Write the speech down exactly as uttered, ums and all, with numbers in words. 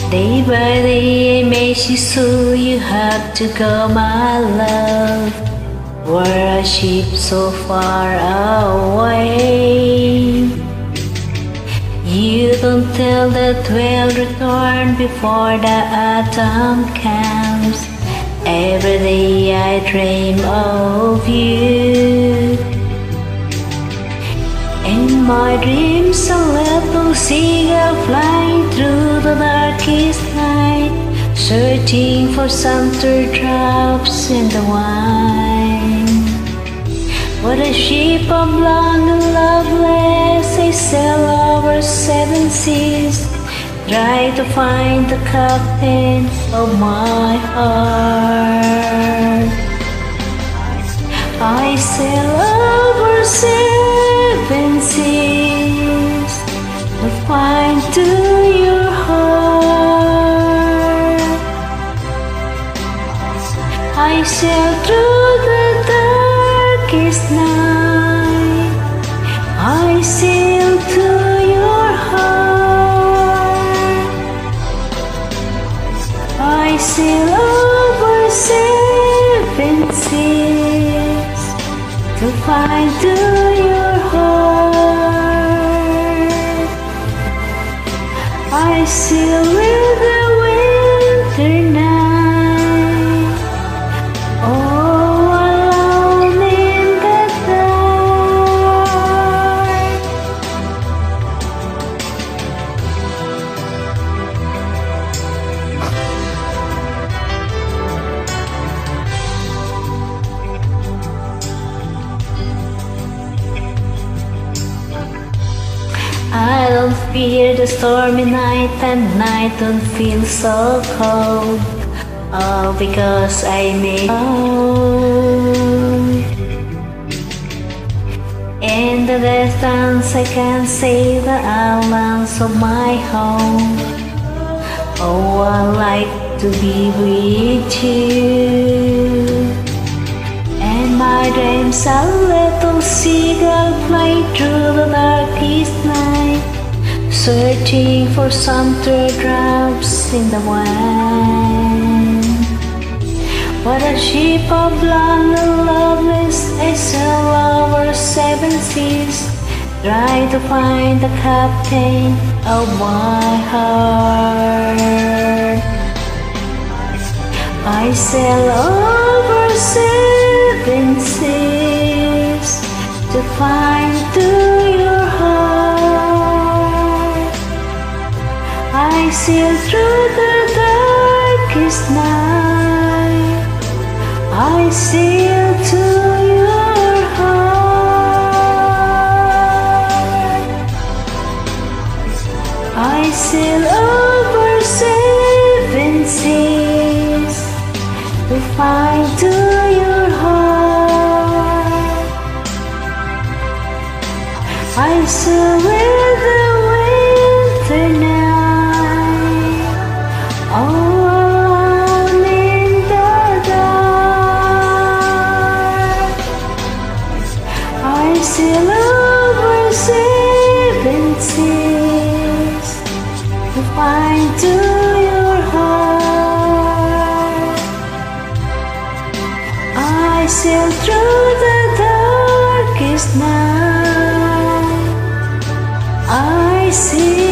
Day by day I miss you, so you have to go, my love. We're a ship so far away. You don't tell that we'll return before the autumn comes. Every day I dream of you. In my dreams a little seagull flying through the darkest night, searching for some teardrops in the wine. What a ship of blonde and loveless, I sail over seven seas, try to find the captain of my heart. I sail over seven seas to find to your heart. I sail through the darkest night, I sail to your heart. I sail over seven seas to find to your heart. I sail with the winter night, all alone in the dark. I don't fear the stormy night, and night don't feel so cold. Oh, because I made home. In the distance I can see the outlines of my home. Oh, I like to be with you. And my dreams a little seagull fly through the darkest night, searching for some teardrops in the wine. What a ship of blonde and loveless, I sail over seven seas, try to find the captain of my heart. I sail over seven seas to find to your heart. I sail through the darkest night, I sail to your heart. I sail over seven seas to find to your heart. I sail with the winter night, all alone in the dark. I sail over seven seas to find to your heart. I sail through the darkest night, I see